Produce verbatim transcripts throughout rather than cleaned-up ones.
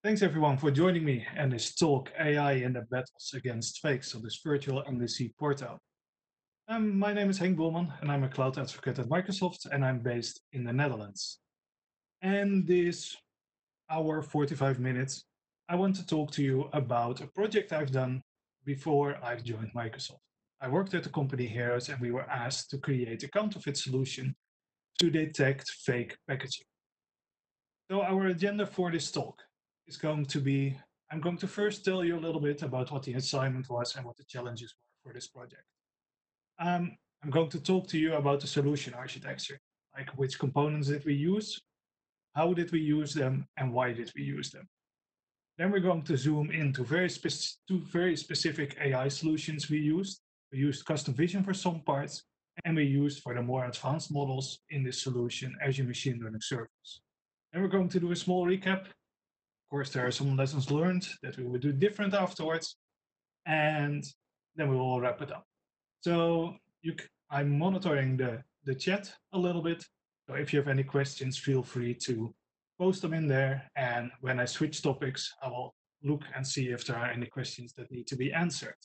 Thanks everyone for joining me and this talk A I in the battles against fakes on this virtual M V C portal. Um, my name is Henk Bolman and I'm a cloud advocate at Microsoft and I'm based in the Netherlands. And this hour, forty-five minutes, I want to talk to you about a project I've done before I've joined Microsoft. I worked at the company Heroes and we were asked to create a counterfeit solution to detect fake packaging. So our agenda for this talk is going to be, I'm going to first tell you a little bit about what the assignment was and what the challenges were for this project. Um, I'm going to talk to you about the solution architecture, like which components did we use, how did we use them, and why did we use them. Then we're going to zoom into very spe- two very specific A I solutions we used. We used custom vision for some parts, and we used for the more advanced models in this solution Azure Machine Learning Service. And we're going to do a small recap. Of course, there are some lessons learned that we will do different afterwards, and then we will wrap it up. So you, I'm monitoring the, the chat a little bit. So if you have any questions, feel free to post them in there. And when I switch topics, I will look and see if there are any questions that need to be answered.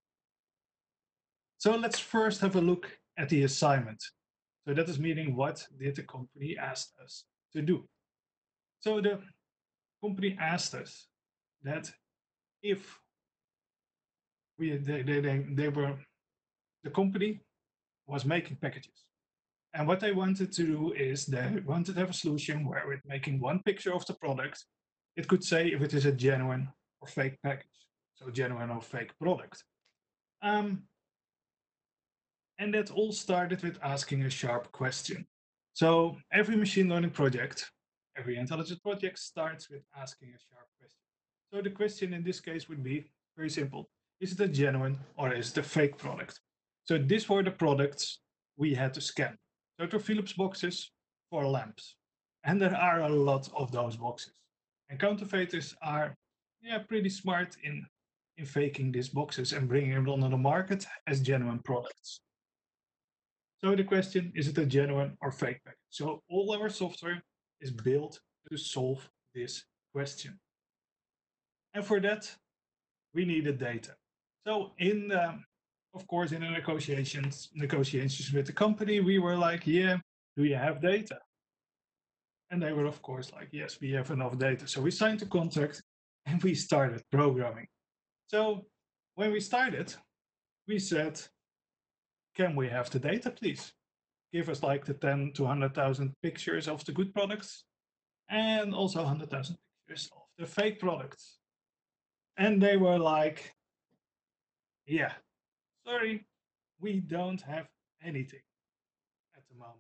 So let's first have a look at the assignment. So that is meaning what did the company ask us to do? So the company asked us that if we they, they, they, they were the company was making packages, and what they wanted to do is they wanted to have a solution where with making one picture of the product, it could say if it is a genuine or fake package, so genuine or fake product. Um, and that all started with asking a sharp question. So every machine learning project, every intelligent project starts with asking a sharp question. So the question in this case would be very simple. Is it a genuine or is it a fake product? So these were the products we had to scan. So it were Philips boxes for lamps. And there are a lot of those boxes. And counterfeiters are yeah, pretty smart in, in faking these boxes and bringing them on the market as genuine products. So the question, is it a genuine or fake package? So all our software is built to solve this question. And for that, we needed data. So in, um, of course, in the negotiations, negotiations with the company, we were like, yeah, do you have data? And they were, of course, like, yes, we have enough data. So we signed the contract and we started programming. So when we started, we said, can we have the data, please? Give us like the ten to one hundred thousand pictures of the good products and also one hundred thousand pictures of the fake products. And they were like, yeah, sorry, we don't have anything at the moment.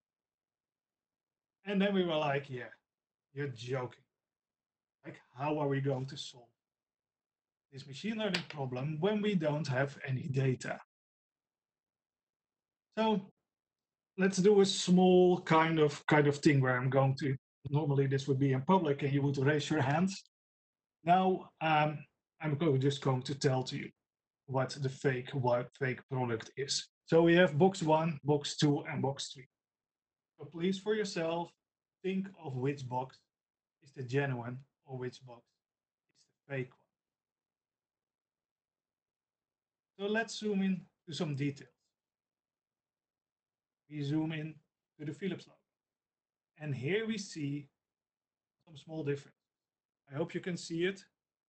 And then we were like, yeah, you're joking. Like, how are we going to solve this machine learning problem when we don't have any data? So let's do a small kind of kind of thing where I'm going to, normally this would be in public and you would raise your hands. Now um, I'm just going to tell to you what the fake what fake product is. So we have box one, box two, and box three. So please for yourself, think of which box is the genuine or which box is the fake one. So let's zoom in to some details. We zoom in to the Philips logo. And here we see some small difference. I hope you can see it.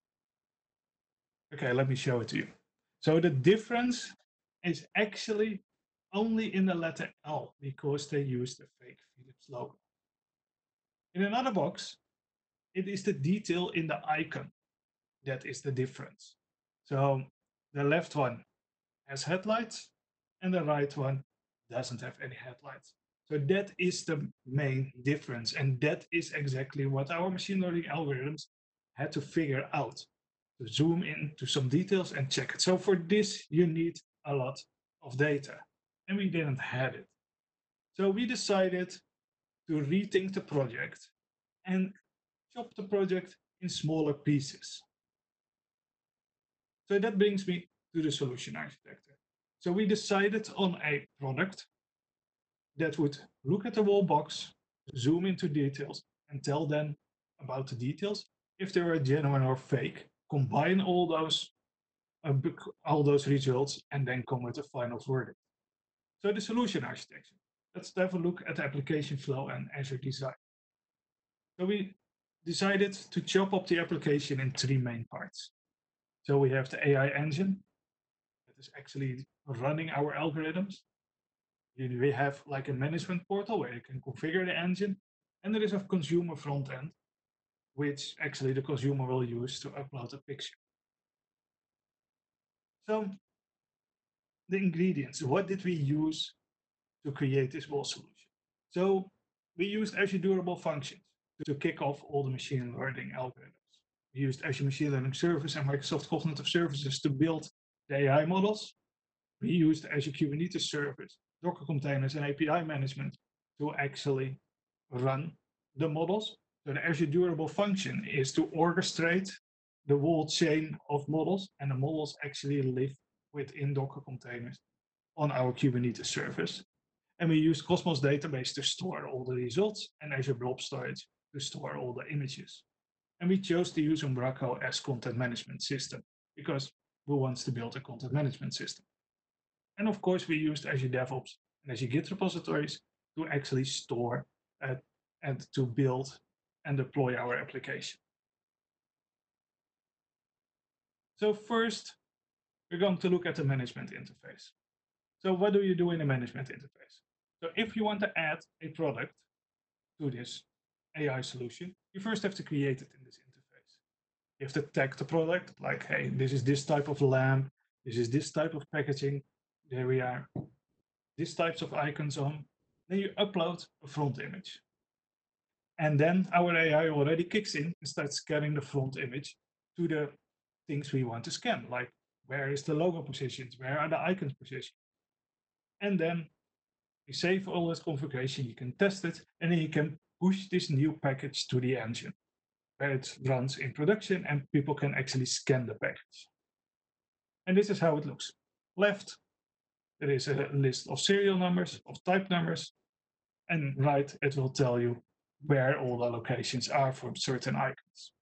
Okay, let me show it to you. So the difference is actually only in the letter L because they use the fake Philips logo. In another box, it is the detail in the icon that is the difference. So the left one has headlights and the right one doesn't have any headlights. So that is the main difference. And that is exactly what our machine learning algorithms had to figure out, to zoom in to some details and check it. So for this, you need a lot of data, and we didn't have it. So we decided to rethink the project and chop the project in smaller pieces. So that brings me to the solution architecture. So we decided on a product that would look at the whole box, zoom into details, and tell them about the details, if they were genuine or fake, combine all those uh, all those results, and then come with a final verdict. So the solution architecture. Let's have a look at the application flow and Azure design. So we decided to chop up the application in three main parts. So we have the A I engine that is actually running our algorithms. We have like a management portal where you can configure the engine, and there is a consumer front end, which actually the consumer will use to upload a picture. So the ingredients, what did we use to create this whole solution? So we used Azure Durable Functions to kick off all the machine learning algorithms. We used Azure Machine Learning Service and Microsoft Cognitive Services to build the A I models. We used Azure Kubernetes Service, Docker containers, and A P I management to actually run the models. So the Azure Durable Function is to orchestrate the whole chain of models, and the models actually live within Docker containers on our Kubernetes service. And we use Cosmos database to store all the results and Azure Blob Storage to store all the images. And we chose to use Umbraco as content management system because who wants to build a content management system? And of course, we used Azure DevOps and Azure Git repositories to actually store uh, and to build and deploy our application. So first, we're going to look at the management interface. So what do you do in a management interface? So if you want to add a product to this A I solution, you first have to create it in this interface. You have to tag the product, like, hey, this is this type of lamp, this is this type of packaging, there we are, these types of icons on. Then you upload a front image. And then our A I already kicks in and starts scanning the front image to the things we want to scan, like where is the logo positioned, where are the icons positioned. And then you save all this configuration, you can test it, and then you can push this new package to the engine where it runs in production and people can actually scan the package. And this is how it looks. Left, there is a list of serial numbers, of type numbers, and right, it will tell you where all the locations are for certain icons.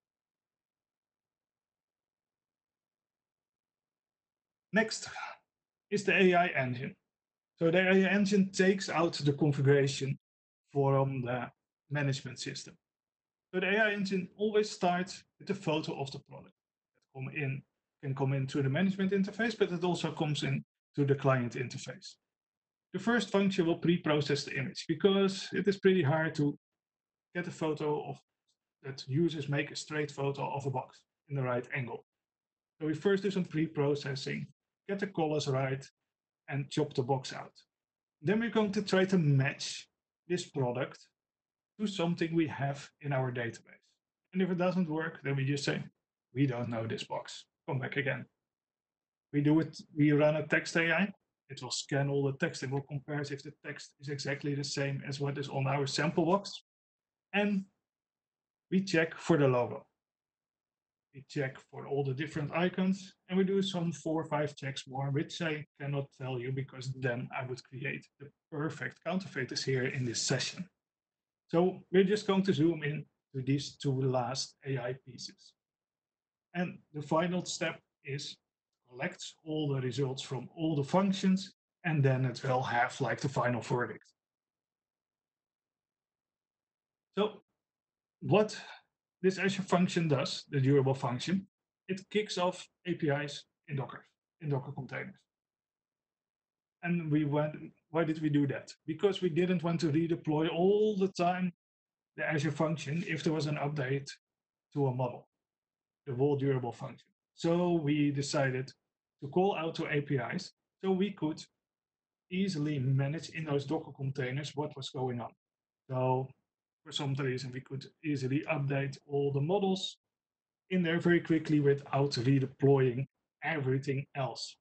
Next is the A I engine. So the A I engine takes out the configuration from the management system. So the A I engine always starts with a photo of the product that come in, can come into the management interface, but it also comes in to the client interface. The first function will pre-process the image because it is pretty hard to get a photo of that users make a straight photo of a box in the right angle. So we first do some pre-processing, get the colors right, and chop the box out. Then we're going to try to match this product to something we have in our database. And if it doesn't work, then we just say, we don't know this box. Come back again. We do it, we run a text A I. It will scan all the text. It will compare if the text is exactly the same as what is on our sample box. And we check for the logo. We check for all the different icons, and we do some four or five checks more, which I cannot tell you because then I would create the perfect counterfeiters here in this session. So we're just going to zoom in to these two last A I pieces. And the final step is collect all the results from all the functions, and then it will have like the final verdict. So what this Azure function does, the durable function, it kicks off A P Is in Docker, in Docker containers. And we went, why did we do that? Because we didn't want to redeploy all the time the Azure function if there was an update to a model, the whole durable function. So we decided to call out to A P Is so we could easily manage in those Docker containers what was going on. So for some reason, we could easily update all the models in there very quickly without redeploying everything else.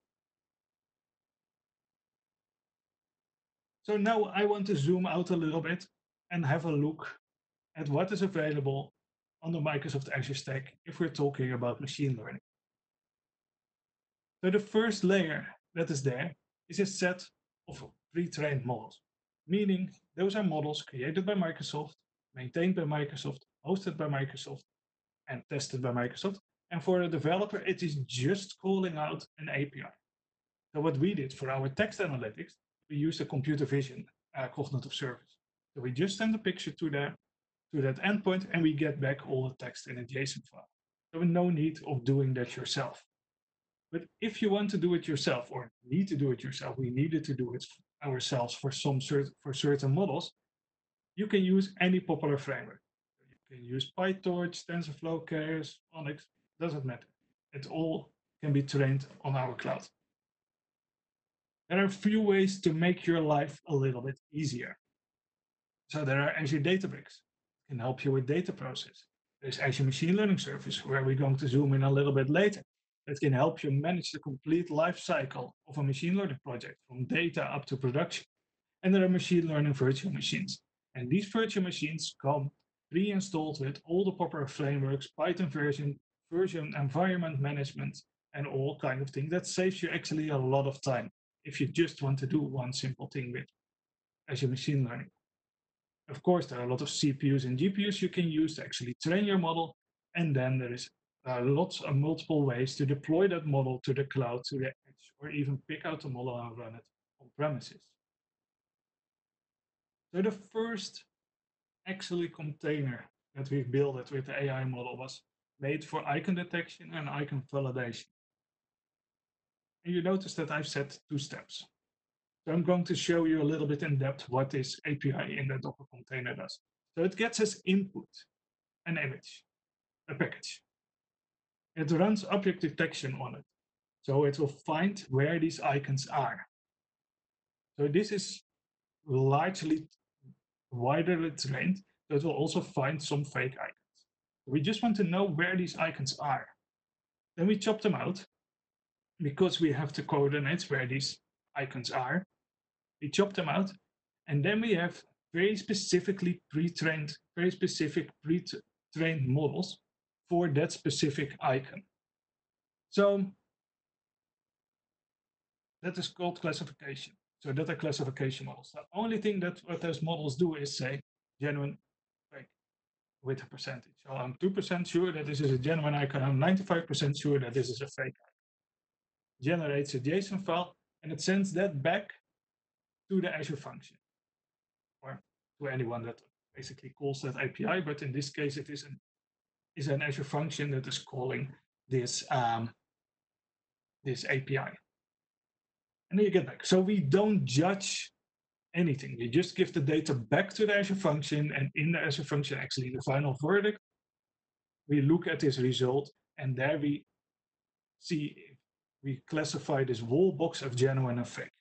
So now I want to zoom out a little bit and have a look at what is available on the Microsoft Azure stack if we're talking about machine learning. So the first layer that is there is a set of pre-trained models, meaning those are models created by Microsoft, maintained by Microsoft, hosted by Microsoft, and tested by Microsoft. And for a developer, it is just calling out an A P I. So what we did for our text analytics, we used a computer vision uh, cognitive service. So we just send a picture to the to that endpoint, and we get back all the text in a JSON file. So no need of doing that yourself. But if you want to do it yourself or need to do it yourself, we needed to do it ourselves for some certain for certain models, you can use any popular framework. You can use PyTorch, TensorFlow, Keras, Onyx, doesn't matter. It all can be trained on our cloud. There are a few ways to make your life a little bit easier. So there are Azure Databricks, can help you with data process. There's Azure Machine Learning Service, where we're going to zoom in a little bit later. That can help you manage the complete life cycle of a machine learning project, from data up to production. And there are machine learning virtual machines. And these virtual machines come pre-installed with all the popular frameworks, Python version, version environment management, and all kind of things. That saves you actually a lot of time if you just want to do one simple thing with Azure Machine Learning. Of course, there are a lot of C P Us and G P Us you can use to actually train your model. And then there is uh, lots of multiple ways to deploy that model to the cloud, to the edge, or even pick out the model and run it on premises. So the first actually container that we've built with the A I model was made for icon detection and icon validation. And you notice that I've set two steps. So I'm going to show you a little bit in depth what this A P I in the Docker container does. So it gets as input an image, a package. It runs object detection on it. So it will find where these icons are. So this is largely widely trained, so it will also find some fake icons. We just want to know where these icons are. Then we chop them out because we have the coordinates where these icons are. We chop them out, and then we have very specifically pre-trained, very specific pre-trained models for that specific icon. So that is called classification. So that are classification models. The only thing that what those models do is say genuine, fake, with a percentage. So I'm two percent sure that this is a genuine icon. I'm ninety-five percent sure that this is a fake icon. Generates a JSON file, and it sends that back to the Azure function, or to anyone that basically calls that A P I. But in this case, it is an is an Azure function that is calling this um, this A P I. And then you get back. So we don't judge anything. We just give the data back to the Azure function, and in the Azure function, actually the final verdict, we look at this result, and there we see, we classify this whole box of genuine and fake.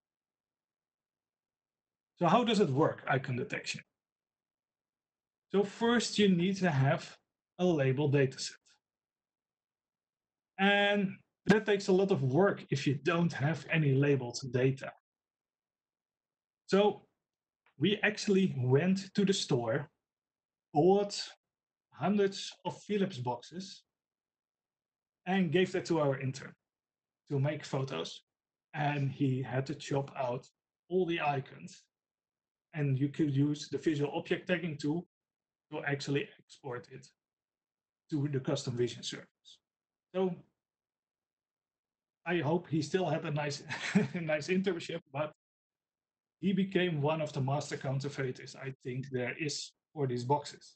So how does it work, icon detection? So first you need to have a label dataset. And that takes a lot of work if you don't have any labeled data. So we actually went to the store, bought hundreds of Philips boxes, and gave that to our intern to make photos. And he had to chop out all the icons. And you could use the visual object tagging tool to actually export it to the custom vision service. So I hope he still had a nice, nice internship, but he became one of the master counterfeiters I think there is for these boxes.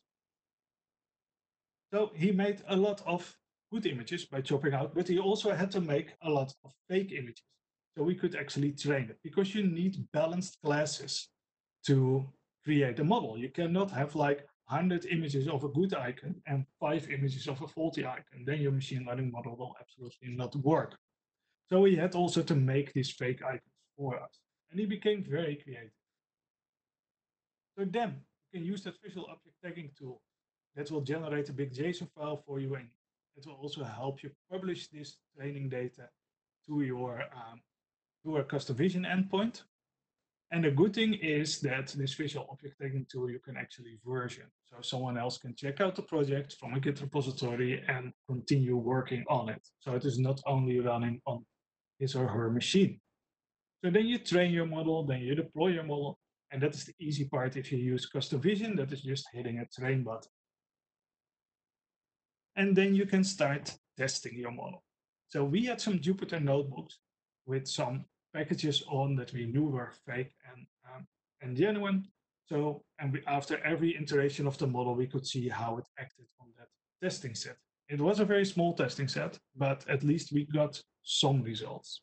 So he made a lot of good images by chopping out, but he also had to make a lot of fake images. So we could actually train it, because you need balanced classes to create a model. You cannot have like one hundred images of a good icon and five images of a faulty icon. Then your machine learning model will absolutely not work. So we had also to make these fake icons for us. And he became very creative. So then you can use that visual object tagging tool that will generate a big JSON file for you, and it will also help you publish this training data to your um, to a custom vision endpoint. And the good thing is that this visual object tagging tool you can actually version. So someone else can check out the project from a Git repository and continue working on it. So it is not only running on his or her machine. So then you train your model, then you deploy your model, and that is the easy part. If you use custom vision, that is just hitting a train button. and then you can start testing your model. So we had some Jupyter notebooks with some packages on that we knew were fake and, um, and genuine. So, and we, after every iteration of the model, we could see how it acted on that testing set. It was a very small testing set, but at least we got some results.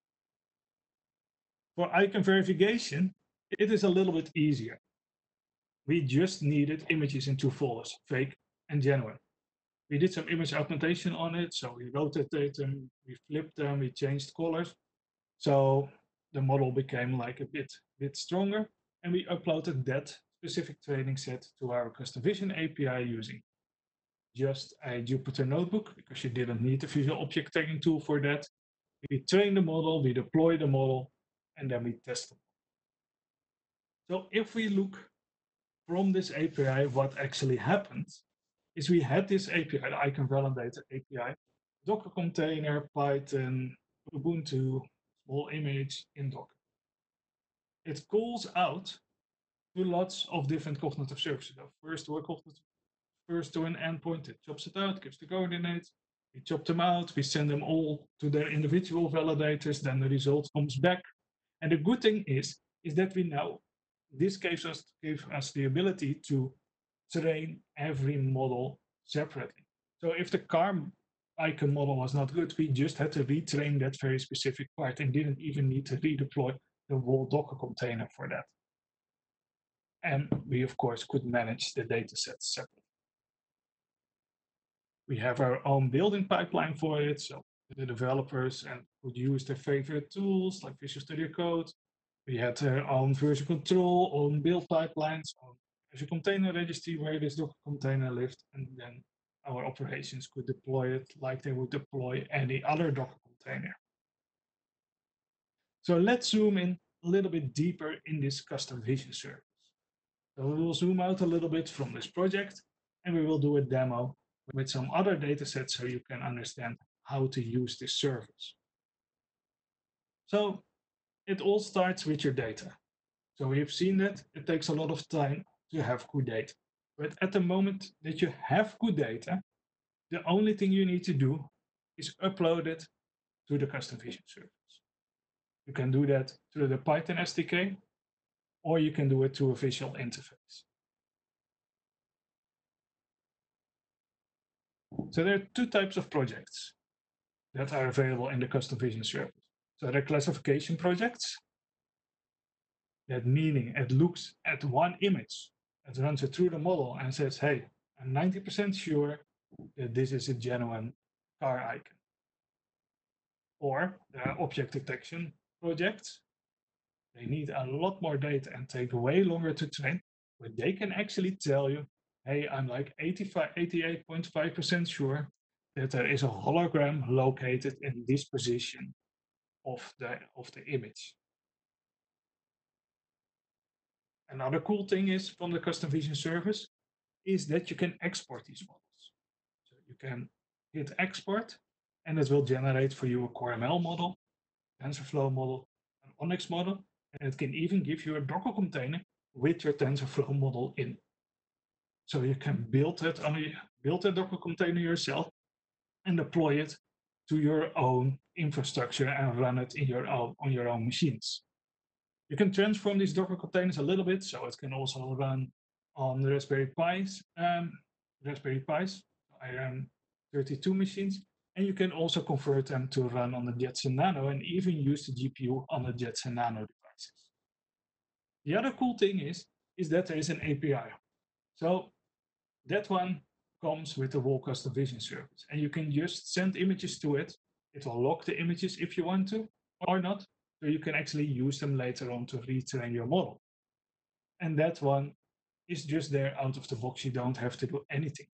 For icon verification, it is a little bit easier. We just needed images in two folders, fake and genuine. We did some image augmentation on it, so we rotated them, we flipped them, we changed colors. So the model became like a bit, bit stronger, and we uploaded that specific training set to our Custom Vision A P I using just a Jupyter notebook, because you didn't need a visual object tagging tool for that. We train the model, we deploy the model, and then we test it. So if we look from this A P I, what actually happened is we had this A P I, the Icon Validator A P I, Docker container, Python, Ubuntu, small image in Docker. It calls out to lots of different cognitive services. First to a cognitive, first to an endpoint, it chops it out, gives the coordinates, we chop them out, we send them all to their individual validators, then the result comes back. And the good thing is, is that we now, this gives us, gives us the ability to train every model separately. So if the car icon model was not good, we just had to retrain that very specific part and didn't even need to redeploy the whole Docker container for that. And we, of course, could manage the data sets separately. We have our own building pipeline for it, so the developers and could use their favorite tools like Visual Studio Code. We had our own version control, own build pipelines, own Azure Container Registry where this Docker container lived, and then our operations could deploy it like they would deploy any other Docker container. So let's zoom in a little bit deeper in this custom vision service. So we will zoom out a little bit from this project, and we will do a demo with some other data sets so you can understand how to use this service. So it all starts with your data. So we've seen that it takes a lot of time to have good data. But at the moment that you have good data, the only thing you need to do is upload it to the custom vision service. You can do that through the Python S D K, or you can do it through a visual interface. So there are two types of projects that are available in the custom vision service. So there are classification projects. That meaning it looks at one image, it runs it through the model and says, hey, I'm ninety percent sure that this is a genuine car icon. Or there are object detection projects. They need a lot more data and take way longer to train, but they can actually tell you, hey, I'm like eighty-eight point five percent sure that there is a hologram located in this position of the, of the image. Another cool thing is from the custom vision service is that you can export these models. So you can hit export and it will generate for you a Core M L model, TensorFlow model, an Onyx model, and it can even give you a Docker container with your TensorFlow model in. So you can build it on a build a Docker container yourself and deploy it to your own infrastructure and run it in your own on your own machines. You can transform these Docker containers a little bit, so it can also run on the Raspberry Pis, um, Raspberry Pis, I R thirty-two machines, and you can also convert them to run on the Jetson Nano and even use the G P U on the Jetson Nano devices. The other cool thing is, is that there is an A P I. So that one comes with the whole custom vision service, and you can just send images to it. It will lock the images if you want to or not, so you can actually use them later on to retrain your model. And that one is just there out of the box. You don't have to do anything.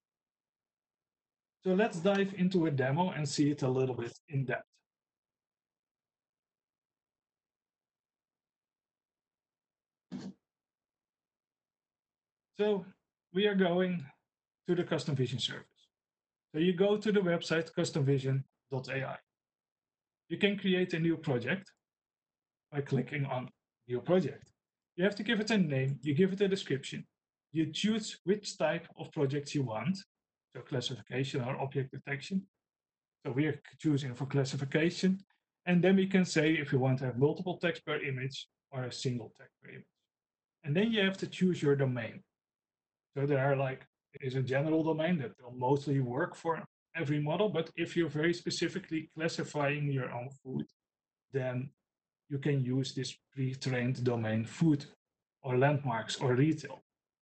So let's dive into a demo and see it a little bit in depth. So we are going to the custom vision service. So you go to the website custom vision dot A I. You can create a new project by clicking on new project. You have to give it a name, you give it a description, you choose which type of project you want. so classification or object detection. So we are choosing for classification. And then we can say if you want to have multiple text per image or a single text per image. And then you have to choose your domain. So there are like, is a general domain that will mostly work for every model. But if you're very specifically classifying your own food, then you can use this pre-trained domain food or landmarks or retail.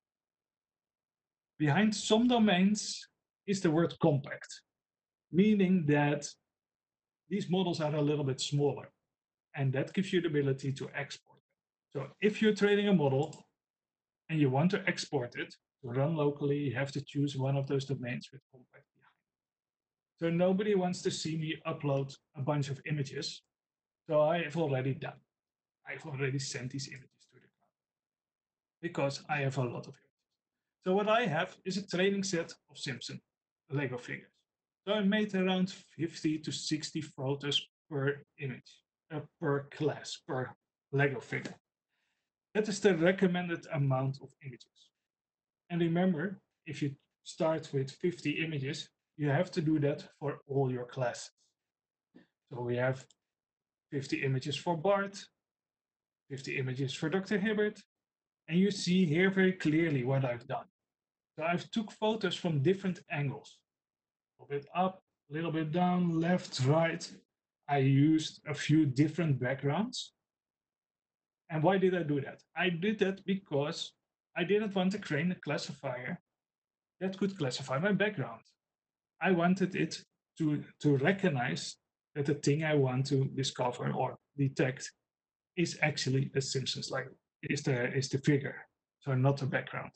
Behind some domains is the word compact, meaning that these models are a little bit smaller, and that gives you the ability to export them. So if you're training a model and you want to export it to run locally, you have to choose one of those domains with compact behind. So nobody wants to see me upload a bunch of images. So I have already done. I've already sent these images to the cloud because I have a lot of images. So what I have is a training set of Simpson Lego figures. So I made around fifty to sixty photos per image, uh, per class, per Lego figure. That is the recommended amount of images. And remember, if you start with fifty images, you have to do that for all your classes. So we have fifty images for Bart, fifty images for Doctor Hibbert, and you see here very clearly what I've done. So I've took photos from different angles, a little bit up, a little bit down, left, right. I used a few different backgrounds. And why did I do that? I did that because I didn't want to create a classifier that could classify my background. I wanted it to, to recognize that the thing I want to discover or detect is actually a Simpsons Lego, is the, is the figure, so not the background.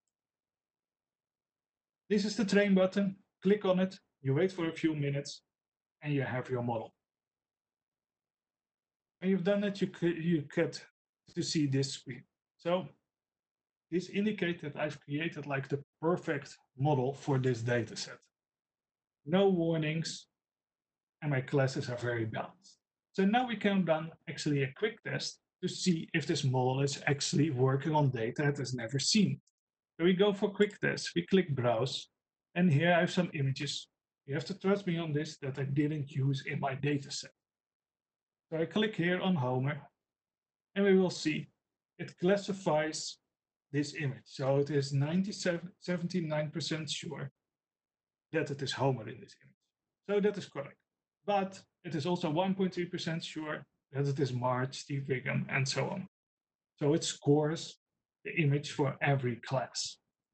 This is the train button. Click on it, you wait for a few minutes, and you have your model. When you've done it, you, you get to see this screen. So this indicates that I've created like the perfect model for this data set. No warnings, and my classes are very balanced. So now we can run actually a quick test to see if this model is actually working on data it has never seen. So we go for quick test, we click browse, and here I have some images. You have to trust me on this that I didn't use in my data set. So I click here on Homer, and we will see it classifies this image. So it is ninety-seven, seventy-nine percent sure that it is Homer in this image. So that is correct. But it is also one point three percent sure that it is Marge, Steve Wiggum, and so on. So it scores the image for every class.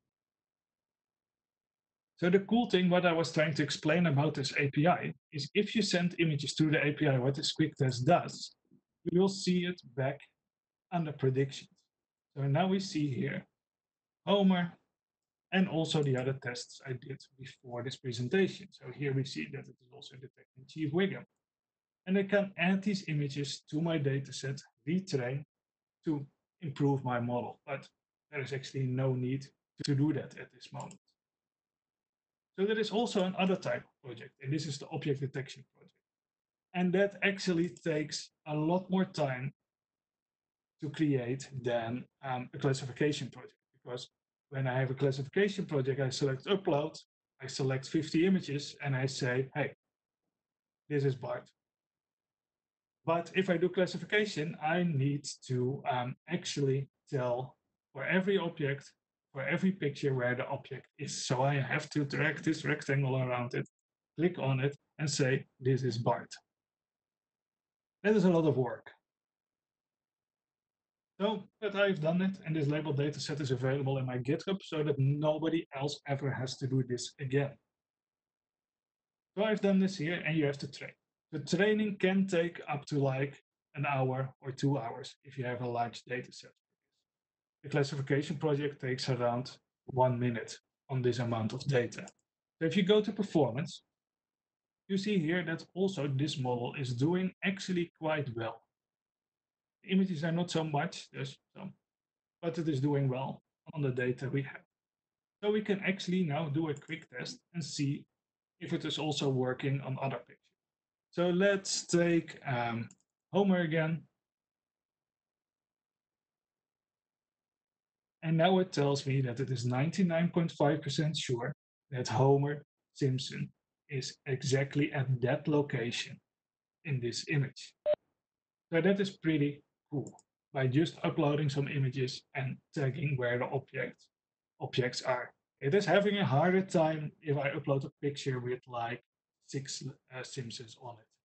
So the cool thing, what I was trying to explain about this A P I, is if you send images to the A P I, what this quick test does, we will see it back under predictions. So now we see here Homer and also the other tests I did before this presentation. So here we see that it is also detecting Chief Wiggum. And I can add these images to my dataset, retrain, to improve my model. But there is actually no need to do that at this moment. So there is also another type of project, and this is the object detection project. And that actually takes a lot more time to create than um, a classification project. Because when I have a classification project, I select upload, I select fifty images, and I say, hey, this is Bart. But if I do classification, I need to um, actually tell for every object, for every picture where the object is. So I have to drag this rectangle around it, click on it, and say, this is Bart. That is a lot of work. So, but I've done it, and this labeled dataset is available in my GitHub so that nobody else ever has to do this again. So I've done this here, and you have to train. The training can take up to like an hour or two hours if you have a large data set. The classification project takes around one minute on this amount of data. So if you go to performance, you see here that also this model is doing actually quite well. The images are not so much, there's some, but it is doing well on the data we have. So we can actually now do a quick test and see if it is also working on other pictures. So let's take um, Homer again. And now it tells me that it is ninety-nine point five percent sure that Homer Simpson is exactly at that location in this image. So that is pretty cool by just uploading some images and tagging where the objects objects are. It is having a harder time if I upload a picture with like six uh, Simpsons on it.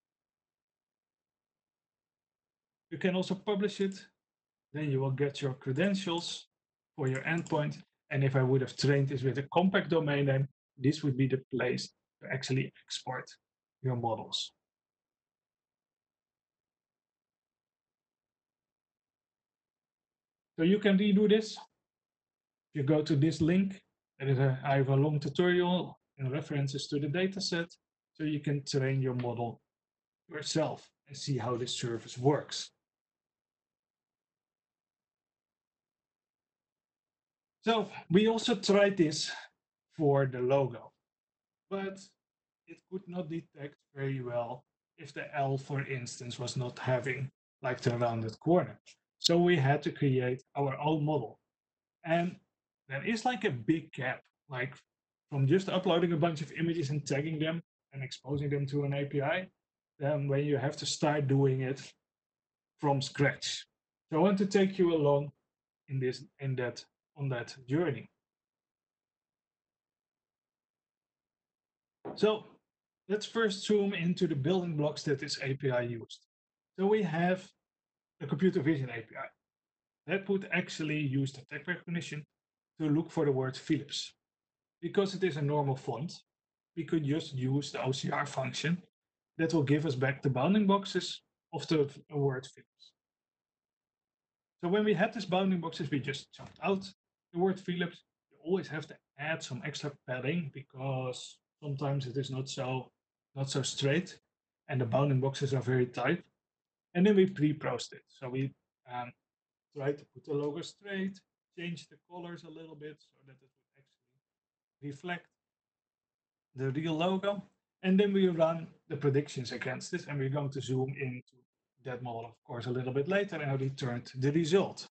You can also publish it. Then you will get your credentials for your endpoint. And if I would have trained this with a compact domain name, this would be the place to actually export your models. So you can redo this. If you go to this link, there is a, I have a long tutorial and references to the dataset, so you can train your model yourself and see how this service works. So we also tried this for the logo, but it could not detect very well if the L, for instance, was not having like the rounded corner. So we had to create our own model. And there is like a big gap, like from just uploading a bunch of images and tagging them and exposing them to an A P I, then when you have to start doing it from scratch. So I want to take you along in this in that on that journey. So let's first zoom into the building blocks that this A P I used. So we have the computer vision A P I. That would actually use the text recognition to look for the word Philips. Because it is a normal font, we could just use the O C R function that will give us back the bounding boxes of the word Philips. So when we had these bounding boxes, we just jumped out the word Philips. You always have to add some extra padding because sometimes it is not so not so straight, and the bounding boxes are very tight. And then we pre-processed it. So we um, tried to put the logo straight, change the colors a little bit so that it would actually reflect the real logo. And then we run the predictions against this, and we're going to zoom into that model, of course, a little bit later, and I returned the result.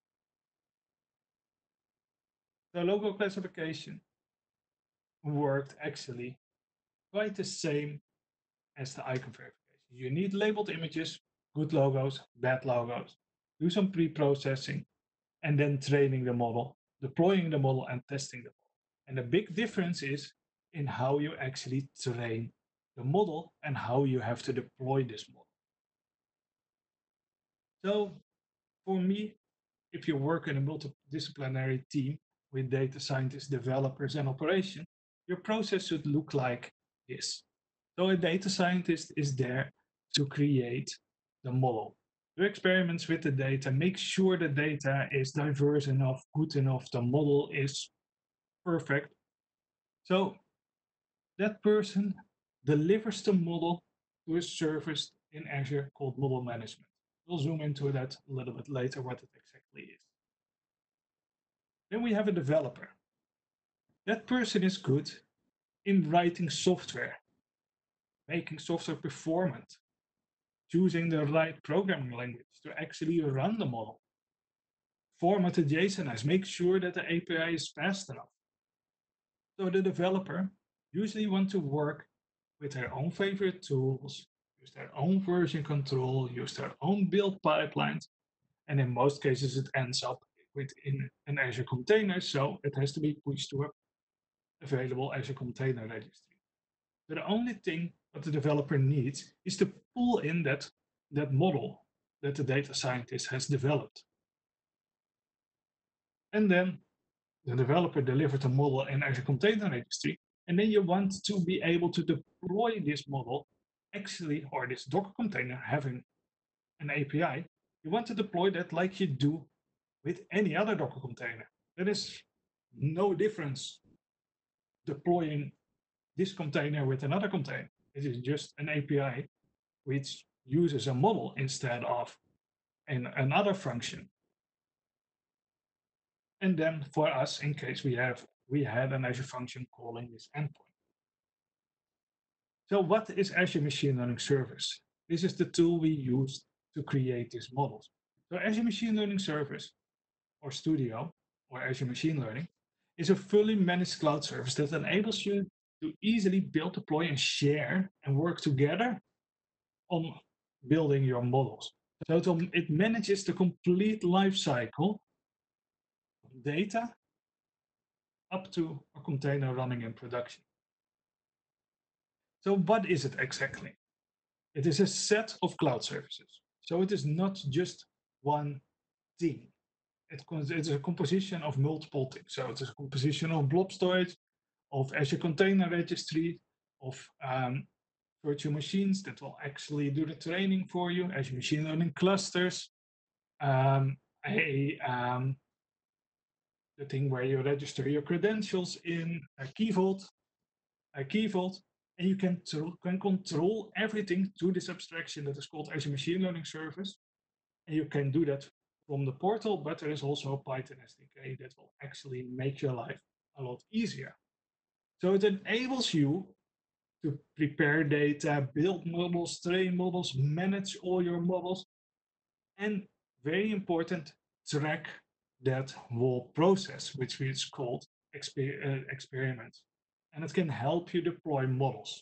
The logo classification worked actually quite the same as the icon verification. You need labeled images, good logos, bad logos, do some pre-processing, and then training the model, deploying the model, and testing the model. And the big difference is in how you actually train the model and how you have to deploy this model. So for me, if you work in a multidisciplinary team with data scientists, developers, and operation, your process should look like this. So a data scientist is there to create the model, do experiments with the data, make sure the data is diverse enough, good enough, the model is perfect. So that person delivers the model to a service in Azure called Model Management. We'll zoom into that a little bit later, what it exactly is. Then we have a developer. That person is good in writing software, making software performant, choosing the right programming language to actually run the model, format the JSON, make sure that the A P I is fast enough. So the developer usually want to work with their own favorite tools, use their own version control, use their own build pipelines, and in most cases it ends up within an Azure container, so it has to be pushed to a available Azure Container Registry. So the only thing that the developer needs is to pull in that, that model that the data scientist has developed. And then the developer delivered a model in Azure Container Registry, and then you want to be able to deploy this model actually, or this Docker container having an A P I, you want to deploy that like you do with any other Docker container. There is no difference deploying this container with another container. It is just an A P I which uses a model instead of an, another function. And then for us, in case we have we had an Azure function calling this endpoint. So what is Azure Machine Learning Service? This is the tool we use to create these models. So Azure Machine Learning Service, or Studio, or Azure Machine Learning, is a fully managed cloud service that enables you to easily build, deploy, and share and work together on building your models. So it manages the complete life cycle of data up to a container running in production. So what is it exactly? It is a set of cloud services. So it is not just one thing. It, it's a composition of multiple things. So it's a composition of blob storage, of Azure Container Registry, of um, virtual machines that will actually do the training for you, Azure Machine Learning clusters, um, a, um, the thing where you register your credentials in a Key Vault, a Key Vault, and you can, can control everything through this abstraction that is called Azure Machine Learning Service. And you can do that from the portal, but there is also a Python S D K that will actually make your life a lot easier. So it enables you to prepare data, build models, train models, manage all your models, and very important, track that whole process, which is called exper uh, experiments. And it can help you deploy models.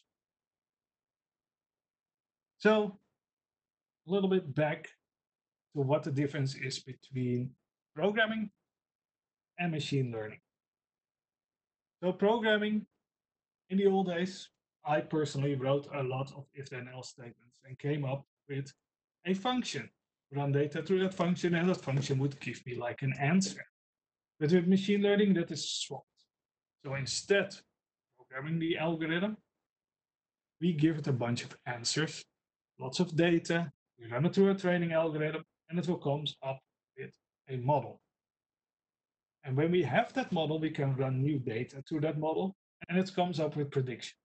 So a little bit back to what the difference is between programming and machine learning. So programming, in the old days, I personally wrote a lot of if-then else statements and came up with a function. Run data through that function, and that function would give me like an answer. But with machine learning, that is swapped. So instead of programming the algorithm, we give it a bunch of answers, lots of data, we run it through a training algorithm, and it will come up with a model. And when we have that model, we can run new data through that model, and it comes up with predictions.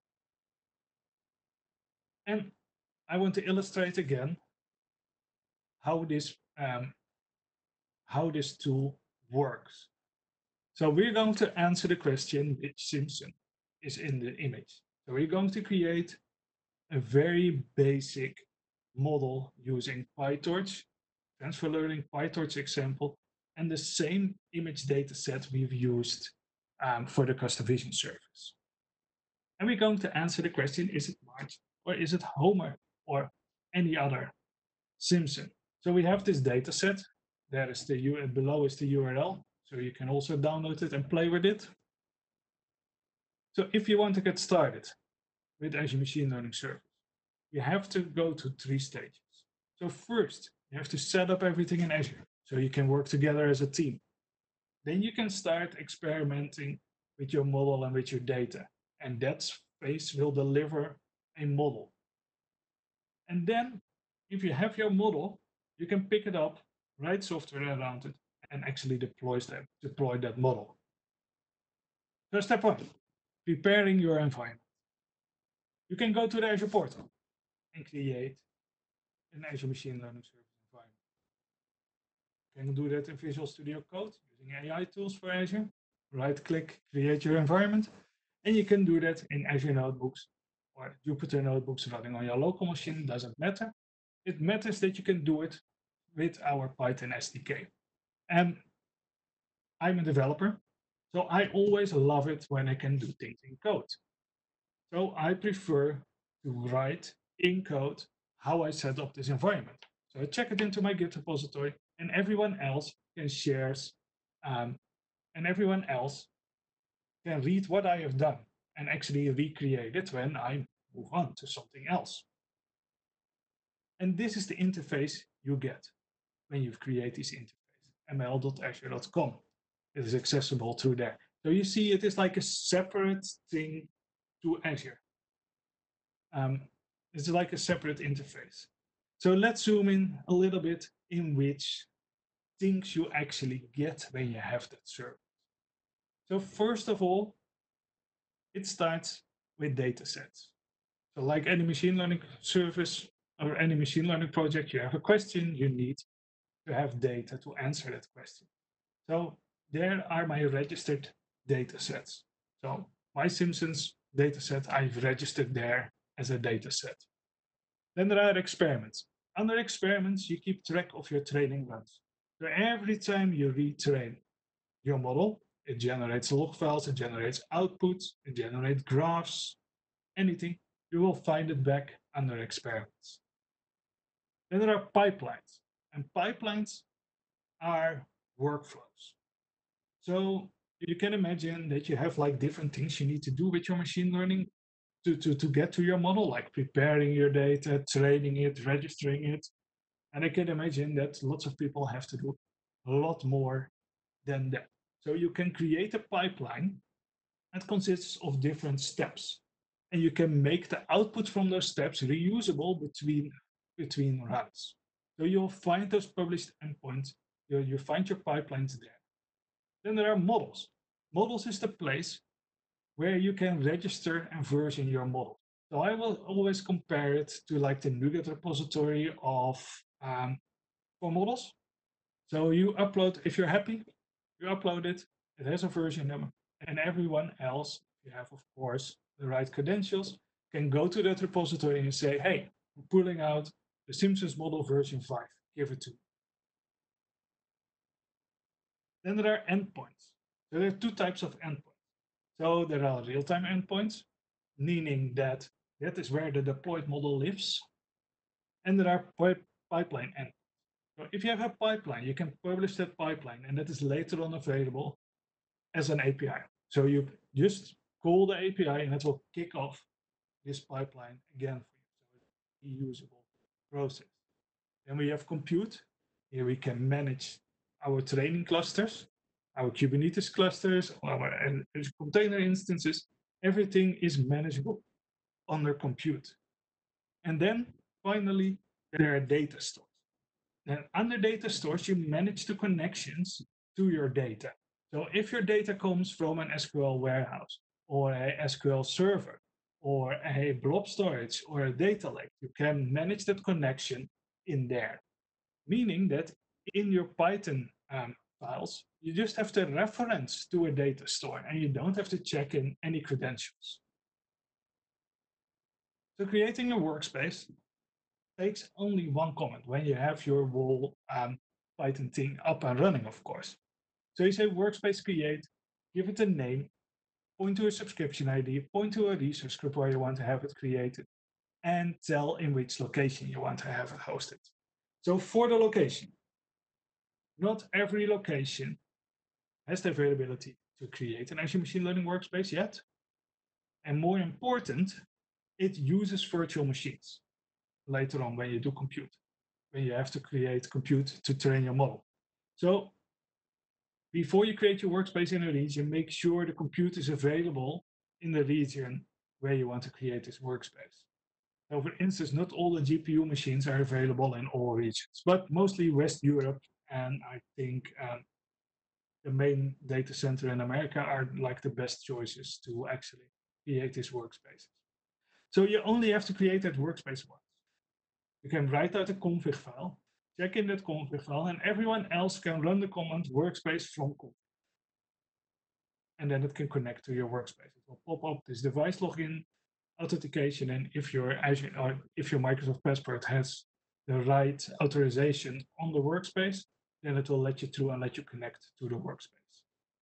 And I want to illustrate again how this um, how this tool works. So we're going to answer the question which Simpson is in the image. So we're going to create a very basic model using PyTorch, transfer learning PyTorch example, and the same image data set we've used um, for the custom vision service. And we're going to answer the question, is it Marge or is it Homer or any other Simpson? So we have this data set. There is the U below is the U R L. So you can also download it and play with it. So if you want to get started with Azure Machine Learning Service, you have to go to three stages. So first, you have to set up everything in Azure so you can work together as a team. Then you can start experimenting with your model and with your data. And that phase will deliver a model. And then if you have your model, you can pick it up, write software around it, and actually deploy that, deploy that model. So step one, preparing your environment. You can go to the Azure portal and create an Azure Machine Learning Service environment. You can do that in Visual Studio Code using A I tools for Azure. Right-click, create your environment, and you can do that in Azure Notebooks or Jupyter Notebooks running on your local machine, doesn't matter. It matters that you can do it with our Python S D K. And I'm a developer, so I always love it when I can do things in code. So I prefer to write in code how I set up this environment. So I check it into my Git repository, and everyone else can share, um, and everyone else can read what I have done and actually recreate it when I move on to something else. And this is the interface you get when you create this interface, m l dot azure dot com. It is accessible through there. So you see it is like a separate thing to Azure. Um, it's like a separate interface. So let's zoom in a little bit in which things you actually get when you have that service. So first of all, it starts with data sets. So like any machine learning service or any machine learning project, you have a question, you need to have data to answer that question. So there are my registered data sets. So my Simpsons data set, I've registered there as a data set. Then there are experiments. Under experiments, you keep track of your training runs. So every time you retrain your model, it generates log files, it generates outputs, it generates graphs, anything. You will find it back under experiments. Then there are pipelines, and pipelines are workflows. So you can imagine that you have like different things you need to do with your machine learning to, to, to get to your model, like preparing your data, training it, registering it. And I can imagine that lots of people have to do a lot more than that. So you can create a pipeline that consists of different steps. And you can make the output from those steps reusable between, between runs. So you'll find those published endpoints, you, you find your pipelines there. Then there are models. Models is the place where you can register and version your model. So I will always compare it to like the NuGet repository of um, for models. So you upload, if you're happy, you upload it, it has a version number, and everyone else, if you have, of course, the right credentials, can go to that repository and say, hey, I'm pulling out the Simpsons model version five, give it to me. Then there are endpoints. So there are two types of endpoints. So there are real-time endpoints, meaning that that is where the deployed model lives. And there are pipeline endpoints. So if you have a pipeline, you can publish that pipeline, and that is later on available as an A P I. So you just call the A P I, and it will kick off this pipeline again for you. So it's a usable process. Then we have compute. Here we can manage our training clusters, our Kubernetes clusters, our container instances. Everything is manageable under compute. And then finally, there are data stores. Then under data stores, you manage the connections to your data. So if your data comes from an S Q L warehouse or a S Q L server or a blob storage or a data lake, you can manage that connection in there. Meaning that in your Python um, files, you just have to reference to a data store and you don't have to check in any credentials. So creating a workspace takes only one comment when you have your whole um, Python thing up and running, of course. So you say workspace create, give it a name, point to a subscription I D, point to a resource group where you want to have it created, and tell in which location you want to have it hosted. So for the location, not every location has the availability to create an Azure Machine Learning workspace yet. And more important, it uses virtual machines later on when you do compute, when you have to create compute to train your model. So before you create your workspace in a region, make sure the compute is available in the region where you want to create this workspace. So for instance, not all the G P U machines are available in all regions, but mostly West Europe, and I think um, the main data center in America are like the best choices to actually create these workspaces. So you only have to create that workspace once. You can write out a config file, check in that config file, and everyone else can run the command workspace from config. And then it can connect to your workspace. It will pop up this device login authentication, and if your Azure or if your Microsoft Passport has the right authorization on the workspace, then it will let you through and let you connect to the workspace.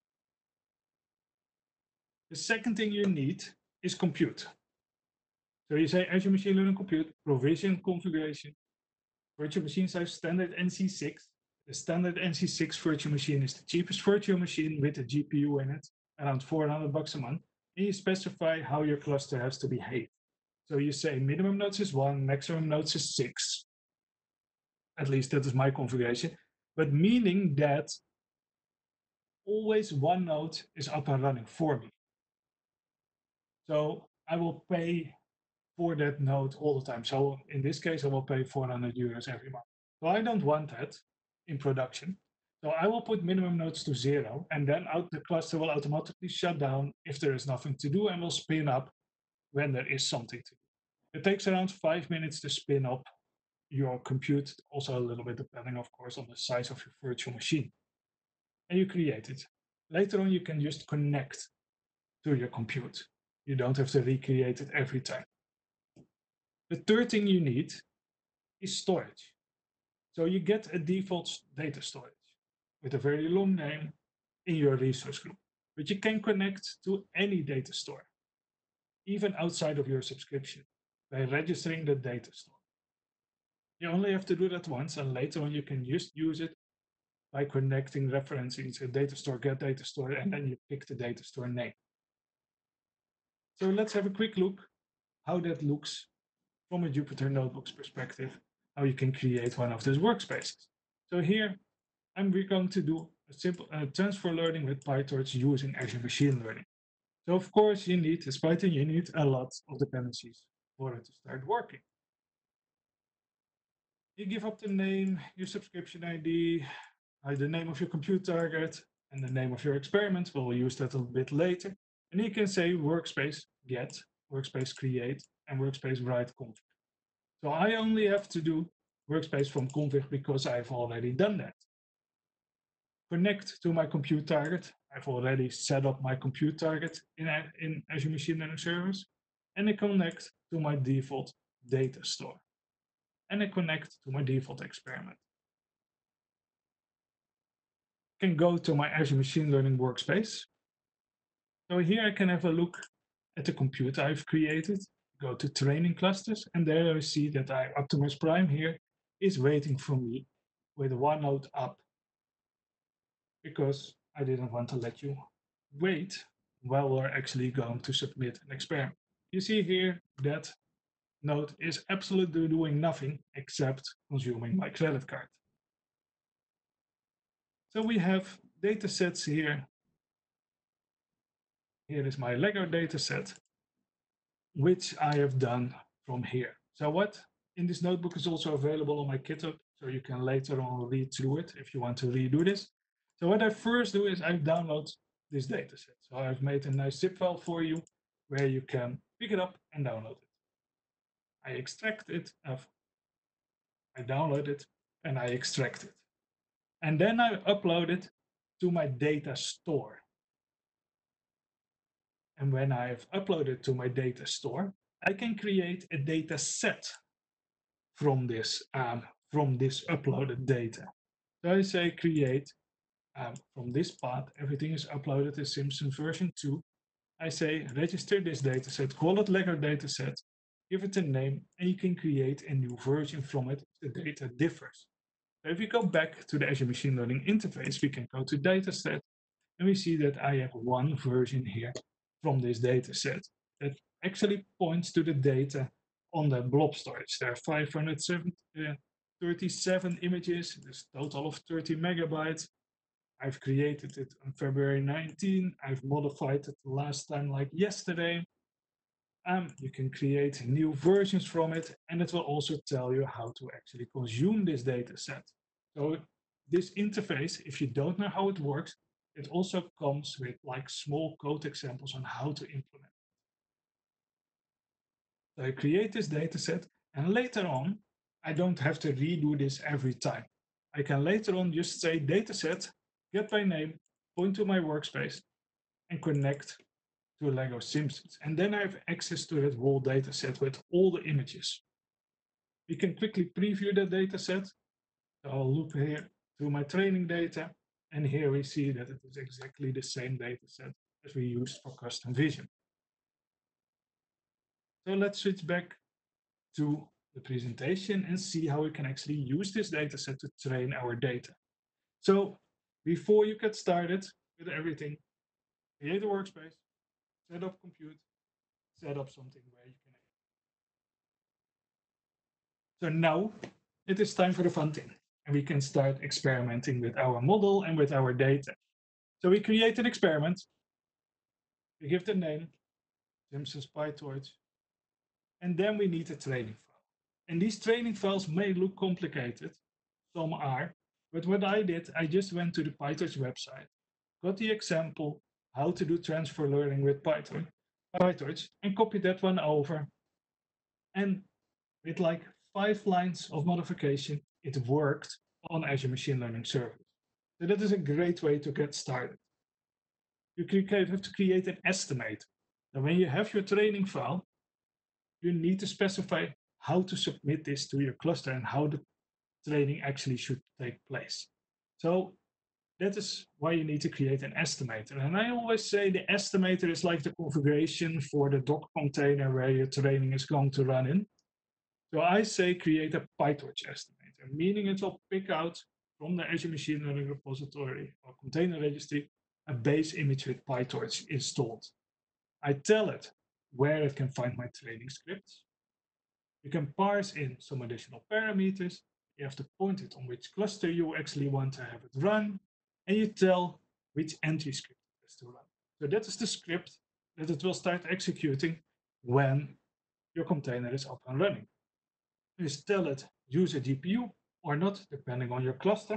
The second thing you need is compute. So you say Azure Machine Learning Compute, provision configuration, virtual machine size standard N C six. The standard N C six virtual machine is the cheapest virtual machine with a G P U in it, around four hundred bucks a month. And you specify how your cluster has to behave. So you say minimum nodes is one, maximum nodes is six. At least that is my configuration. But meaning that always one node is up and running for me. So I will pay for that node all the time. So in this case, I will pay four hundred euros every month. So I don't want that in production. So I will put minimum nodes to zero, and then out the cluster will automatically shut down if there is nothing to do and will spin up when there is something to do. It takes around five minutes to spin up your compute, also a little bit depending, of course, on the size of your virtual machine. And you create it. Later on, you can just connect to your compute. You don't have to recreate it every time. The third thing you need is storage. So you get a default data storage with a very long name in your resource group. but you can connect to any data store, even outside of your subscription, by registering the data store. You only have to do that once, and later on you can just use it by connecting referencing to data store, get data store, and then you pick the data store name. So let's have a quick look how that looks from a Jupyter Notebooks perspective, how you can create one of those workspaces. So here, I'm we're going to do a simple uh, transfer learning with PyTorch using Azure Machine Learning. So of course you need, as Python, you need a lot of dependencies for it to start working. You give up the name, your subscription I D, uh, the name of your compute target, and the name of your experiment. We'll use that a bit later. And you can say workspace get, workspace create, and workspace write config. So I only have to do workspace from config because I've already done that. Connect to my compute target. I've already set up my compute target in, in Azure Machine Learning Service. And I connect to my default data store. And I connect to my default experiment. I can go to my Azure Machine Learning workspace. So here I can have a look at the compute I've created, go to training clusters, and there I see that I, Optimus Prime here is waiting for me with one node up, because I didn't want to let you wait while we're actually going to submit an experiment. You see here that node is absolutely doing nothing except consuming my credit card. So we have data sets here. Here is my Lego data set, which I have done from here. So what in this notebook is also available on my GitHub, so you can later on read through it if you want to redo this. So what I first do is I download this data set. So I've made a nice zip file for you where you can pick it up and download it. I extract it, uh, I download it, and I extract it. And then I upload it to my data store. And when I've uploaded to my data store, I can create a data set from this, um, from this uploaded data. So I say create um, from this path, everything is uploaded to Simpson version two. I say register this data set, call it Lego dataset, give it a name, and you can create a new version from it if the data differs. So if we go back to the Azure Machine Learning interface, we can go to dataset, and we see that I have one version here from this dataset that actually points to the data on the blob storage. There are five hundred thirty-seven images, there's a total of thirty megabytes. I've created it on February nineteenth. I've modified it last time like yesterday. Um, you can create new versions from it, and it will also tell you how to actually consume this data set. So this interface, if you don't know how it works, it also comes with like small code examples on how to implement. So I create this data set, and later on, I don't have to redo this every time. I can later on just say dataset, get by name, point to my workspace, and connect to Lego Simpsons. And then I have access to that whole data set with all the images. We can quickly preview that data set. So I'll look here through my training data, and here we see that it is exactly the same data set as we used for custom vision. So let's switch back to the presentation and see how we can actually use this data set to train our data. So before you get started with everything, create a workspace, set up compute, set up something where you can. So now it is time for the fun thing, and we can start experimenting with our model and with our data. So we create an experiment, we give the name, Simpsons PyTorch, and then we need a training file. And these training files may look complicated, some are, but what I did, I just went to the PyTorch website, got the example how to do transfer learning with Python, PyTorch, and copied that one over. And with like five lines of modification, it worked on Azure Machine Learning Service. So that is a great way to get started. You have to create an estimate. And when you have your training file, you need to specify how to submit this to your cluster and how the training actually should take place. So That is why you need to create an estimator. And I always say the estimator is like the configuration for the Docker container where your training is going to run in. So I say create a PyTorch estimator, meaning it will pick out from the Azure Machine Learning Repository or container registry a base image with PyTorch installed. I tell it where it can find my training scripts. You can parse in some additional parameters. You have to point it on which cluster you actually want to have it run, and you tell which entry script it has to run. So that is the script that it will start executing when your container is up and running. You just tell it use a G P U or not, depending on your cluster.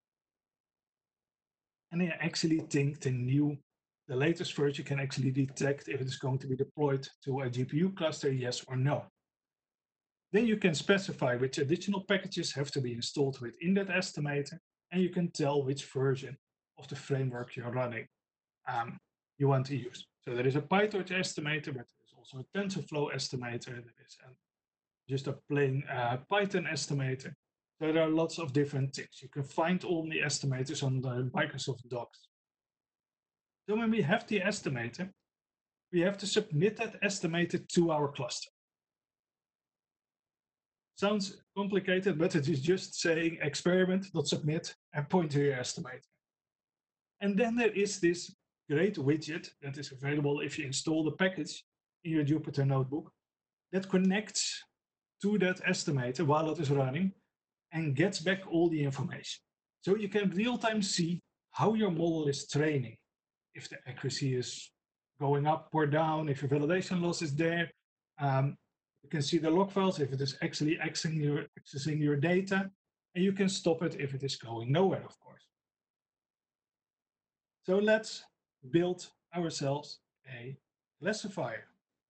And you actually think the new, the latest version can actually detect if it is going to be deployed to a G P U cluster, yes or no. Then you can specify which additional packages have to be installed within that estimator, and you can tell which version of the framework you're running um, you want to use. So there is a PyTorch estimator, but there is also a TensorFlow estimator. There is a, just a plain uh, Python estimator. So there are lots of different things. You can find all the estimators on the Microsoft Docs. So when we have the estimator, we have to submit that estimator to our cluster. Sounds complicated, but it is just saying experiment.submit and point to your estimator. And then there is this great widget that is available if you install the package in your Jupyter Notebook that connects to that estimator while it is running and gets back all the information. So you can real-time see how your model is training, if the accuracy is going up or down, if your validation loss is there. Um, you can see the log files if it is actually accessing your, accessing your data, and you can stop it if it is going nowhere, of course. So let's build ourselves a classifier.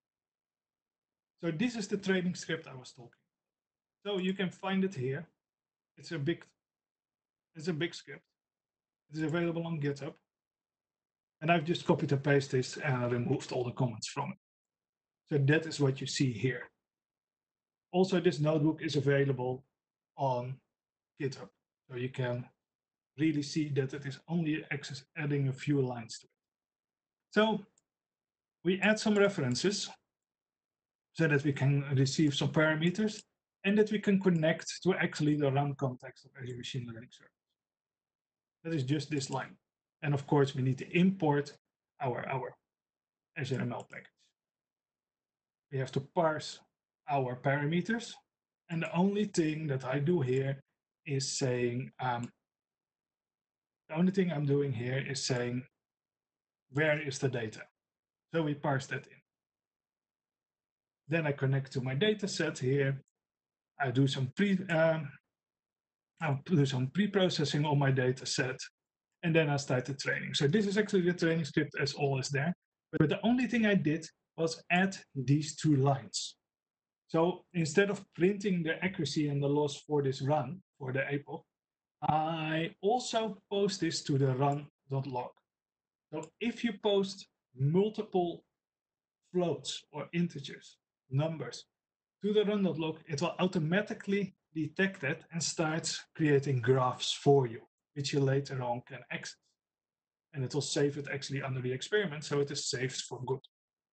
So this is the training script I was talking about. So you can find it here. It's a big, it's a big script. It is available on GitHub. And I've just copied and pasted this and removed all the comments from it. So that is what you see here. Also, this notebook is available on GitHub. So you can really see that it is only access adding a few lines to it. So we add some references so that we can receive some parameters and that we can connect to actually the run context of Azure Machine Learning Service. That is just this line. And of course, we need to import our, our Azure M L package. We have to parse our parameters. And the only thing that I do here is saying, um, the only thing I'm doing here is saying, where is the data? So we parse that in. Then I connect to my data set here. I do some pre, um, I'll do some pre-processing on my data set, and then I start the training. So this is actually the training script as always there. But the only thing I did was add these two lines. So instead of printing the accuracy and the loss for this run, for the A P O, I also post this to the run.log. So if you post multiple floats or integers, numbers, to the run.log, it will automatically detect that and starts creating graphs for you, which you later on can access. And it will save it actually under the experiment, so it is saved for good.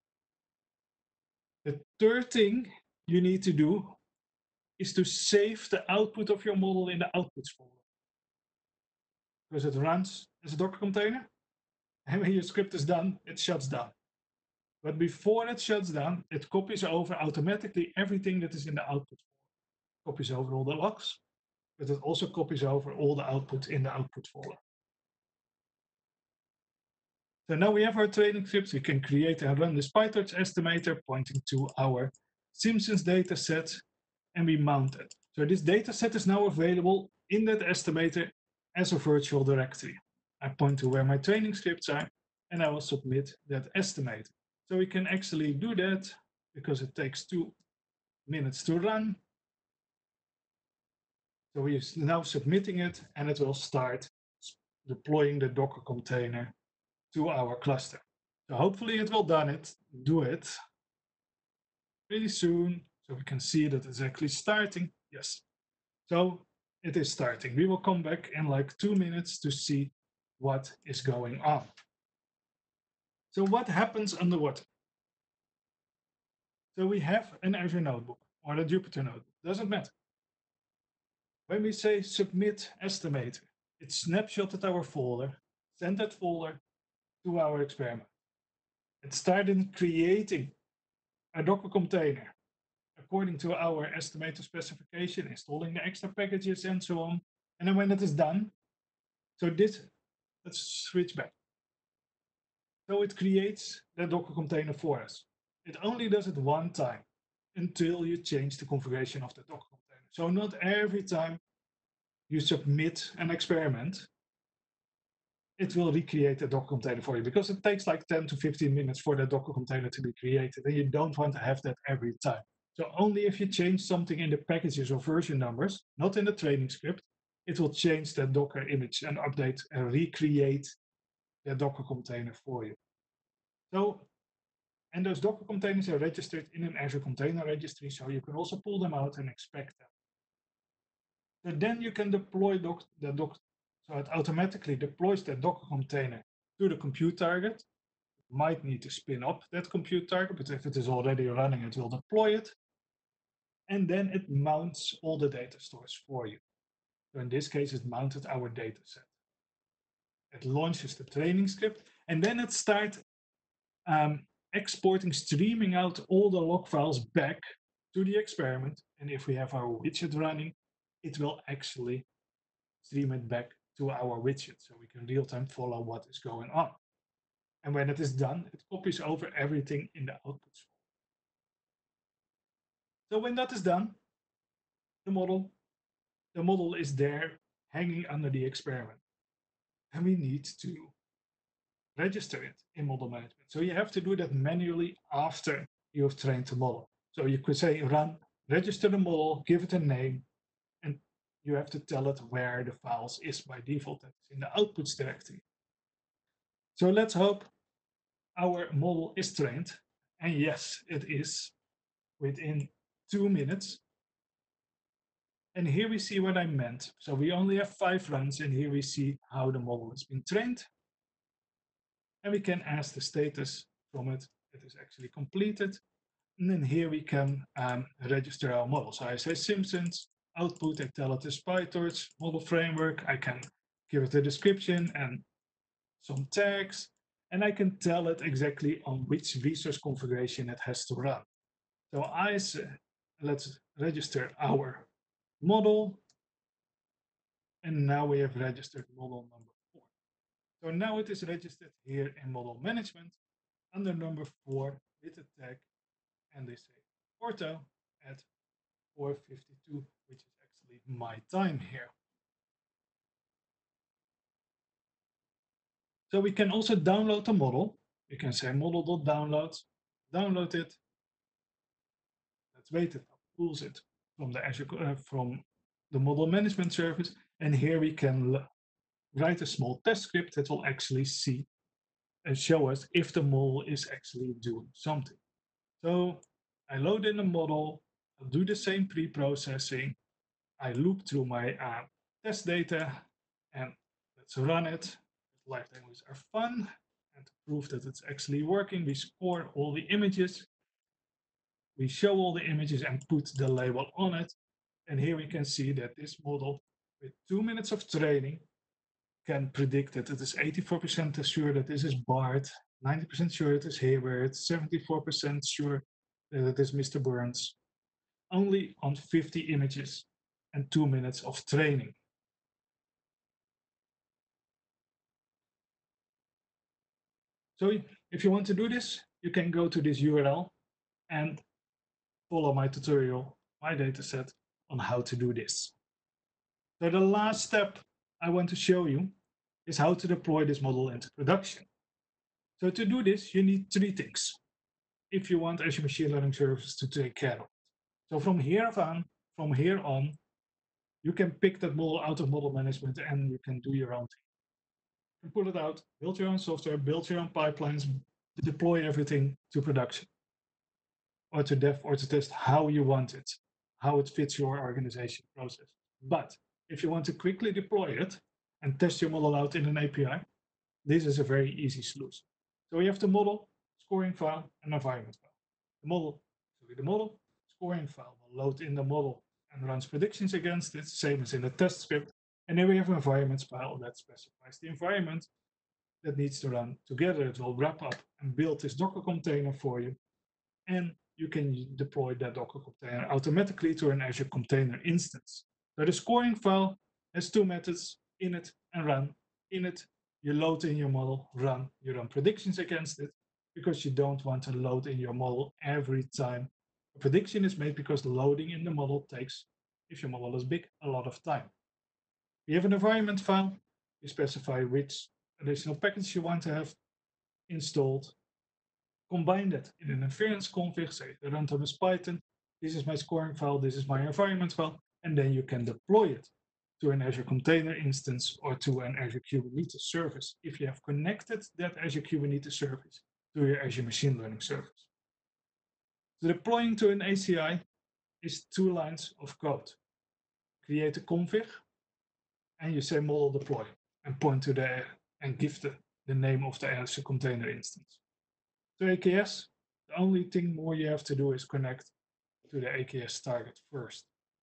The third thing you need to do is to save the output of your model in the outputs folder. Because it runs as a Docker container, and when your script is done, it shuts down. But before it shuts down, it copies over automatically everything that is in the output folder. Copies over all the logs, but it also copies over all the output in the output folder. So now we have our training scripts. We can create and run this PyTorch estimator pointing to our Simpsons data set, and we mount it. So this data set is now available in that estimator as a virtual directory. I point to where my training scripts are, and I will submit that estimator. So we can actually do that because it takes two minutes to run. So we're now submitting it, and it will start deploying the Docker container to our cluster. So hopefully it will done it, do it pretty soon, so we can see that it's actually starting. Yes. So it is starting. We will come back in like two minutes to see what is going on. So what happens underwater? So we have an Azure Notebook or a Jupyter Notebook, doesn't matter. When we say submit estimator, it snapshotted our folder, sent that folder to our experiment. It started creating a Docker container according to our estimator specification, installing the extra packages and so on. And then when it is done, so this, let's switch back. So it creates the Docker container for us. It only does it one time until you change the configuration of the Docker container. So not every time you submit an experiment, it will recreate a Docker container for you, because it takes like ten to fifteen minutes for the Docker container to be created, and you don't want to have that every time. So only if you change something in the packages or version numbers, not in the training script, it will change the Docker image and update and recreate the Docker container for you. So, and those Docker containers are registered in an Azure Container Registry, so you can also pull them out and inspect them. So then you can deploy doc, the doc, so it automatically deploys that Docker container to the compute target. You might need to spin up that compute target, but if it is already running, it will deploy it. And then it mounts all the data stores for you. So in this case, it mounted our data set. It launches the training script, and then it starts um, exporting, streaming out all the log files back to the experiment. And if we have our widget running, it will actually stream it back to our widget, so we can real-time follow what is going on. And when it is done, it copies over everything in the outputs. So when that is done, the model, the model is there hanging under the experiment. And we need to register it in model management. So you have to do that manually after you have trained the model. So you could say run, register the model, give it a name, and you have to tell it where the files is by default. That's in the outputs directory. So let's hope our model is trained. And yes, it is within two minutes. And here we see what I meant. So we only have five runs, and here we see how the model has been trained. And we can ask the status from it. It is actually completed. And then here we can um, register our model. So I say Simpsons, output, I tell it is PyTorch, model framework. I can give it a description and some tags. And I can tell it exactly on which resource configuration it has to run. So I say, let's register our model. And now we have registered model number four. So now it is registered here in model management under number four with the tag, and they say Porto at four fifty-two, which is actually my time here. So we can also download the model. You can say model.download, download it. Let's wait it pulls it from the Azure uh, from the model management service, and here we can write a small test script that will actually see and show us if the model is actually doing something. So I load in the model, I'll do the same pre-processing. I loop through my uh, test data, and let's run it. Live demos are fun, and to prove that it's actually working, we score all the images. We show all the images and put the label on it. And here we can see that this model, with two minutes of training, can predict that it is eighty-four percent sure that this is Bart, ninety percent sure it is Hayward, seventy-four percent sure that it is Mister Burns, only on fifty images and two minutes of training. So if you want to do this, you can go to this U R L and follow my tutorial, my dataset on how to do this. So the last step I want to show you is how to deploy this model into production. So to do this, you need three things if you want Azure Machine Learning Service to take care of it. So from here on, from here on, you can pick that model out of model management and you can do your own thing. You can pull it out, build your own software, build your own pipelines, deploy everything to production, or to dev, or to test how you want it, how it fits your organization process. But if you want to quickly deploy it, and test your model out in an A P I, this is a very easy solution. So we have the model, scoring file, and environment file. The model, sorry, the model, scoring file will load in the model and runs predictions against it, same as in the test script. And then we have an environment file that specifies the environment that needs to run together. It will wrap up and build this Docker container for you. And you can deploy that Docker container automatically to an Azure Container Instance. So the scoring file has two methods, init and run. Init, you load in your model, run, you run predictions against it, because you don't want to load in your model every time a prediction is made, because loading in the model takes, if your model is big, a lot of time. We have an environment file, you specify which additional package you want to have installed, combine that in an inference config, say the runtime is Python, this is my scoring file, this is my environment file, and then you can deploy it to an Azure Container Instance or to an Azure Kubernetes service if you have connected that Azure Kubernetes service to your Azure Machine Learning service. So deploying to an A C I is two lines of code. Create a config, and you say model deploy, and point to the, and give the, the name of the Azure Container Instance. To A K S, the only thing more you have to do is connect to the A K S target first.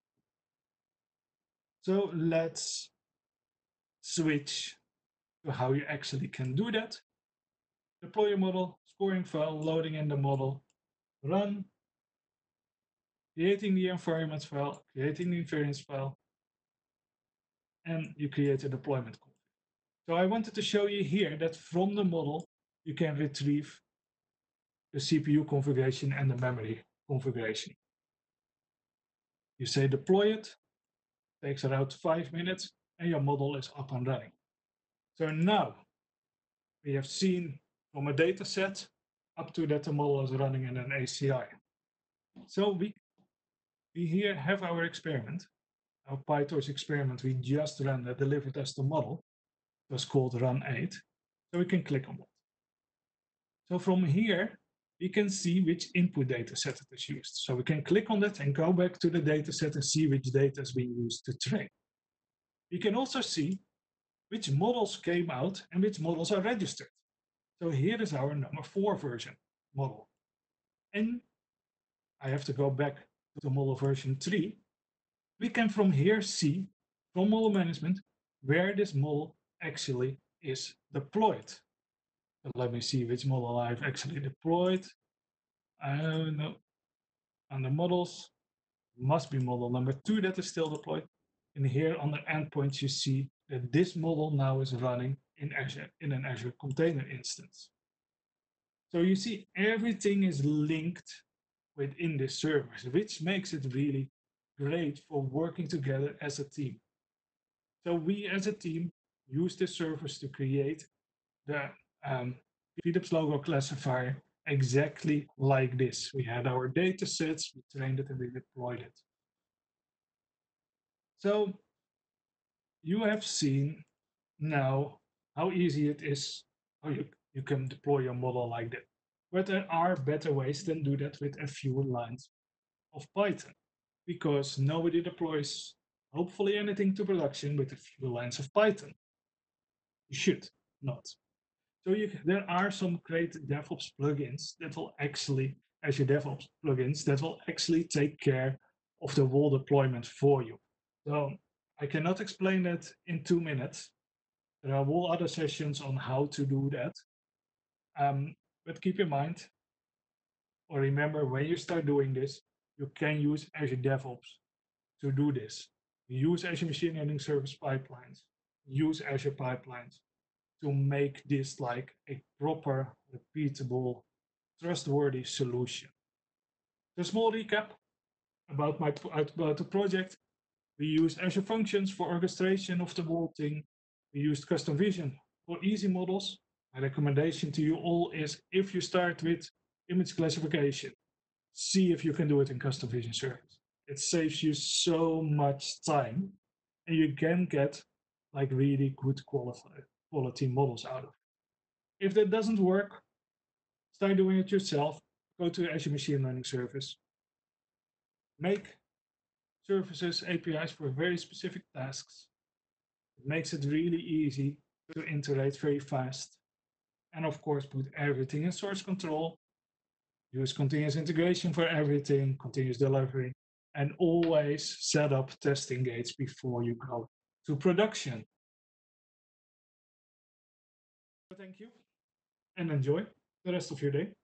So let's switch to how you actually can do that. Deploy your model, scoring file, loading in the model, run, creating the environment file, creating the inference file, and you create a deployment config. So I wanted to show you here that from the model, you can retrieve the C P U configuration and the memory configuration. You say deploy it, takes around five minutes, and your model is up and running. So now we have seen from a data set up to that the model is running in an A C I. So we, we here have our experiment, our PyTorch experiment we just ran that delivered us the model. It was called run eight. So we can click on that. So from here, we can see which input data set it is used. So we can click on that and go back to the data set and see which data is being used to train. We can also see which models came out and which models are registered. So here is our number four version model. And I have to go back to model version three. We can from here see, from model management, where this model actually is deployed. So let me see which model I've actually deployed. I don't know. Under models, must be model number two that is still deployed. And here on the endpoints, you see that this model now is running in Azure, in an Azure Container Instance. So you see everything is linked within this service, which makes it really great for working together as a team. So we as a team use this service to create the um, Philips logo classifier exactly like this. We had our data sets, we trained it, and we deployed it. So you have seen now how easy it is, how you, you can deploy your model like that. But there are better ways than do that with a few lines of Python, because nobody deploys hopefully anything to production with a few lines of Python. You should not. So you, there are some great DevOps plugins that will actually, Azure DevOps plugins, that will actually take care of the whole deployment for you. So I cannot explain that in two minutes. There are whole other sessions on how to do that. Um, but keep in mind, or remember, when you start doing this, you can use Azure DevOps to do this. Use Azure Machine Learning Service pipelines, use Azure pipelines to make this like a proper, repeatable, trustworthy solution. A small recap about, my, about the project. We used Azure Functions for orchestration of the whole thing. We used Custom Vision for easy models. My recommendation to you all is, if you start with image classification, see if you can do it in Custom Vision Service. It saves you so much time, and you can get like really good qualified quality models out of it. If that doesn't work, start doing it yourself. Go to Azure Machine Learning Service. Make services, A P Is for very specific tasks. It makes it really easy to iterate very fast. And of course, put everything in source control. Use continuous integration for everything, continuous delivery, and always set up testing gates before you go to production. So thank you and enjoy the rest of your day.